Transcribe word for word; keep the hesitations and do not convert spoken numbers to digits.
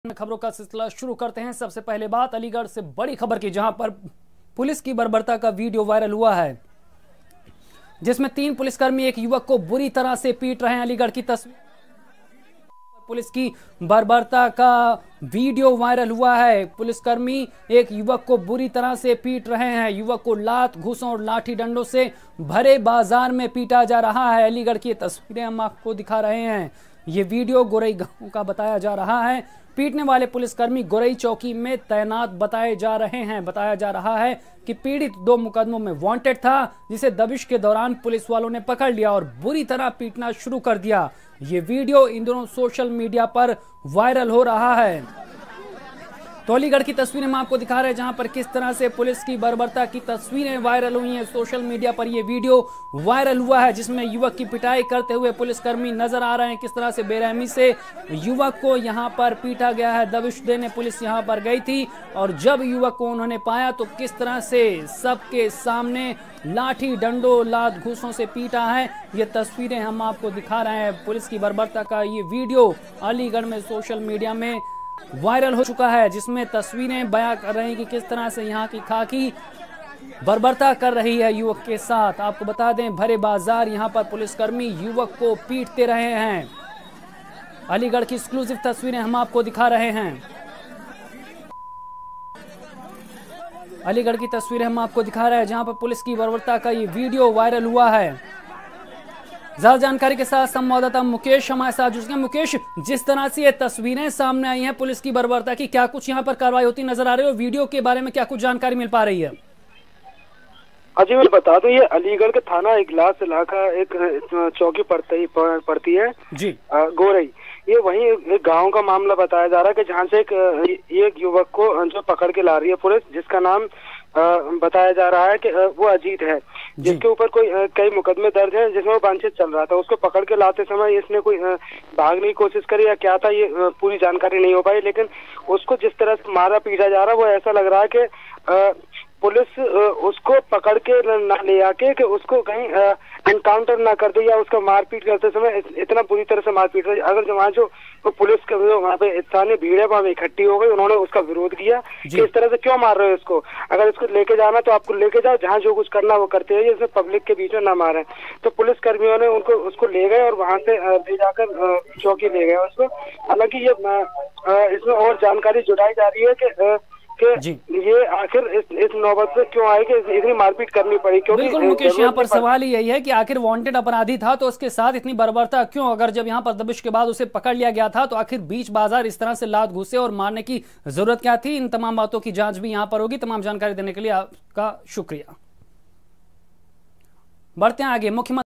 खबरों का सिलसिला शुरू करते हैं। सबसे पहले बात अलीगढ़ से बड़ी खबर की, जहां पर पुलिस की बर्बरता का वीडियो वायरल हुआ है, जिसमें तीन पुलिसकर्मी एक युवक को बुरी तरह से पीट रहे हैं। अलीगढ़ की तस्वीर, पुलिस की बर्बरता का वीडियो वायरल हुआ है। पुलिसकर्मी एक युवक को बुरी तरह से पीट रहे हैं। युवक को लात, घूसों और लाठी डंडों से भरे बाजार में पीटा जा रहा है। अलीगढ़ की तस्वीरें हम आपको दिखा रहे हैं। ये वीडियो गोरई गांव का बताया जा रहा है। पीटने वाले पुलिसकर्मी गोरई चौकी में तैनात बताए जा रहे हैं। बताया जा रहा है कि पीड़ित दो मुकदमों में वांटेड था, जिसे दबिश के दौरान पुलिस वालों ने पकड़ लिया और बुरी तरह पीटना शुरू कर दिया। ये वीडियो इन दिनों सोशल मीडिया पर वायरल हो रहा है। तो अलीगढ़ की तस्वीरें हम आपको दिखा रहे हैं, जहां पर किस तरह से पुलिस की बर्बरता की तस्वीरें वायरल हुई हैं। सोशल मीडिया पर यह वीडियो वायरल हुआ है, जिसमें युवक की पिटाई करते हुए पुलिसकर्मी नजर आ रहे हैं। किस तरह से बेरहमी से युवक को यहां पर पीटा गया है। दबिश देने पुलिस यहां पर गई थी और जब युवक को उन्होंने पाया तो किस तरह से सबके सामने लाठी डंडों लात घूसों से पीटा है। ये तस्वीरें हम आपको दिखा रहे हैं। पुलिस की बर्बरता का ये वीडियो अलीगढ़ में सोशल मीडिया में वायरल हो चुका है, जिसमें तस्वीरें बयां कर रही हैं कि किस तरह से यहाँ की खाकी बर्बरता कर रही है युवक के साथ। आपको बता दें, भरे बाजार यहाँ पर पुलिसकर्मी युवक को पीटते रहे हैं। अलीगढ़ की एक्सक्लूसिव तस्वीरें हम आपको दिखा रहे हैं। अलीगढ़ की तस्वीरें हम आपको दिखा रहे हैं, जहां पर पुलिस की बर्बरता का ये वीडियो वायरल हुआ है। ज्यादा जानकारी के साथ संवाददाता मुकेश हमारे साथ जुड़ गए। मुकेश, जिस तरह से ये तस्वीरें सामने आई हैं पुलिस की बर्बरता की, क्या कुछ यहाँ पर कार्रवाई होती नजर आ रही है? वीडियो के बारे में क्या कुछ जानकारी मिल पा रही है? अजी मैं बता दूं, ये अलीगढ़ के थाना इगलास इलाका एक चौकी पड़ती पड़ती है जी, गोरई। ये वहीं एक गांव का मामला बताया जा रहा है कि जहां से एक एक युवक को जो पकड़ के ला रही है पुलिस, जिसका नाम आ, बताया जा रहा है कि वो अजीत है, जिसके ऊपर कोई कई मुकदमे दर्ज हैं, जिसमें वो वांछित चल रहा था। उसको पकड़ के लाते समय इसने कोई भागने की कोशिश करी या क्या था, ये पूरी जानकारी नहीं हो पाई। लेकिन उसको जिस तरह से मारा पीटा जा रहा है, वो ऐसा लग रहा है कि पुलिस उसको पकड़ के न ले आके कि उसको कहीं एनकाउंटर ना कर दे, या उसका मारपीट करते समय इतना बुरी तरह से मारपीट रही। अगर जो वहाँ जो तो पुलिस के वहाँ पे स्थानीय भीड़ है वहाँ इकट्ठी हो गई, उन्होंने उसका विरोध किया कि इस तरह से क्यों मार रहे हो इसको, अगर इसको लेके जाना तो आपको लेके जाओ, जहाँ जो कुछ करना वो करते हैं, इसमें पब्लिक के बीच में ना मारे। तो पुलिस कर्मियों ने उनको उसको ले गए और वहाँ से ले जाकर चौकी ले गए उसको। हालांकि ये इसमें और जानकारी जुटाई जा रही है कि जी ये आखिर इस, इस नौबत से क्यों आए कि इतनी मारपीट करनी पड़ी। क्योंकि बिल्कुल मुकेश, यहाँ पर सवाल ही यही है कि आखिर वांटेड अपराधी था तो उसके साथ इतनी बर्बरता क्यों? अगर जब यहाँ पर दबिश के बाद उसे पकड़ लिया गया था तो आखिर बीच बाजार इस तरह से लात घुसे और मारने की जरूरत क्या थी? इन तमाम बातों की जांच भी यहाँ पर होगी। तमाम जानकारी देने के लिए आपका शुक्रिया। बढ़ते हैं आगे। मुख्यमंत्री